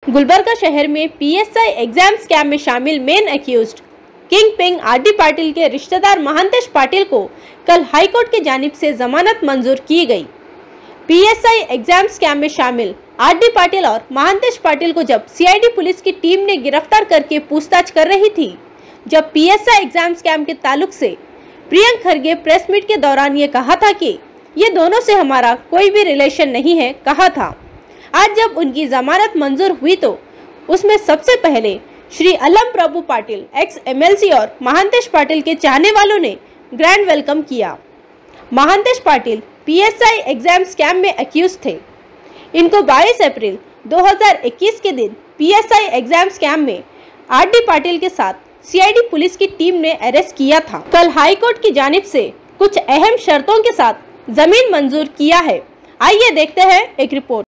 गुलबर्गा शहर में PSI exam scam में शामिल main accused kingpin RD Patil के रिश्तेदार महांतेश पाटिल को कल हाईकोर्ट की जानिब से जमानत मंजूर की गई। पीएसआई एग्जाम स्कैम में शामिल आरडी पाटिल और महांतेश पाटिल को जब सीआईडी पुलिस की टीम ने गिरफ्तार करके पूछताछ कर रही थी, जब पीएसआई एग्जाम स्कैम के ताल्लुक से प्रियंक खरगे प्रेस मीट के दौरान ये कहा था कि ये दोनों से हमारा कोई भी रिलेशन नहीं है कहा था। आज जब उनकी जमानत मंजूर हुई तो उसमें सबसे पहले श्री अलम प्रभु पाटिल एक्स एमएलसी और महांतेश पाटिल के चाहने वालों ने ग्रैंड वेलकम किया। Mahantesh Patil PSI exam scam में अक्यूज थे। इनको 22 अप्रैल 2021 के दिन पीएसआई एग्जाम स्कैम में आरडी पाटिल के साथ सीआईडी पुलिस की टीम ने अरेस्ट किया था। कल हाईकोर्ट की जानिब से कुछ अहम शर्तों के साथ जमीन मंजूर किया है। आइए देखते हैं एक रिपोर्ट।